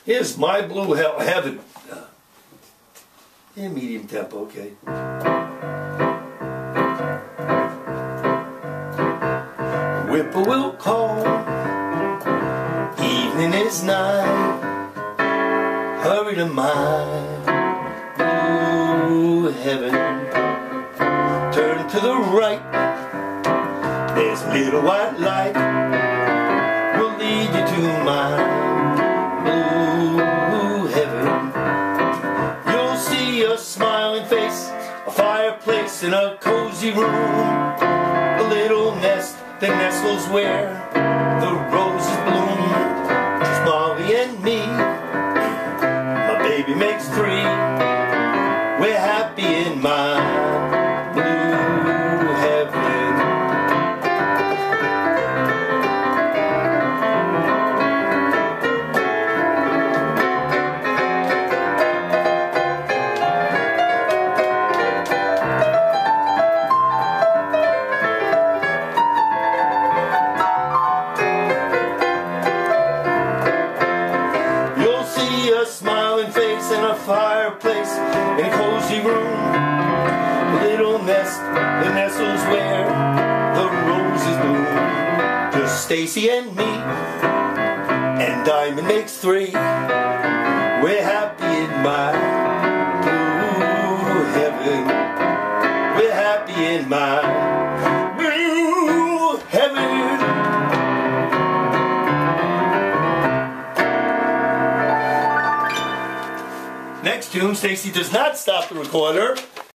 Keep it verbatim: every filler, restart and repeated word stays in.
Here's My Blue Hell Heaven. Uh, in medium tempo, okay. Whippoorwill call, evening is nigh. Hurry to my blue heaven. Turn to the right, there's a little white light. Will lead you to my blue heaven. You'll see a smiling face, a fireplace in a cozy room, a little nest that nestles where the roses bloom. Just Molly and me, my baby makes three. We're happy in my blue heaven. You'll see a smiling face and a fireplace in a cozy room, a little nest that nestles where the roses bloom. Just Stacy and me, and Diamond makes three. We're happy in my blue heaven. We're happy in my blue heaven. Next tune, Stacy does not stop the recorder.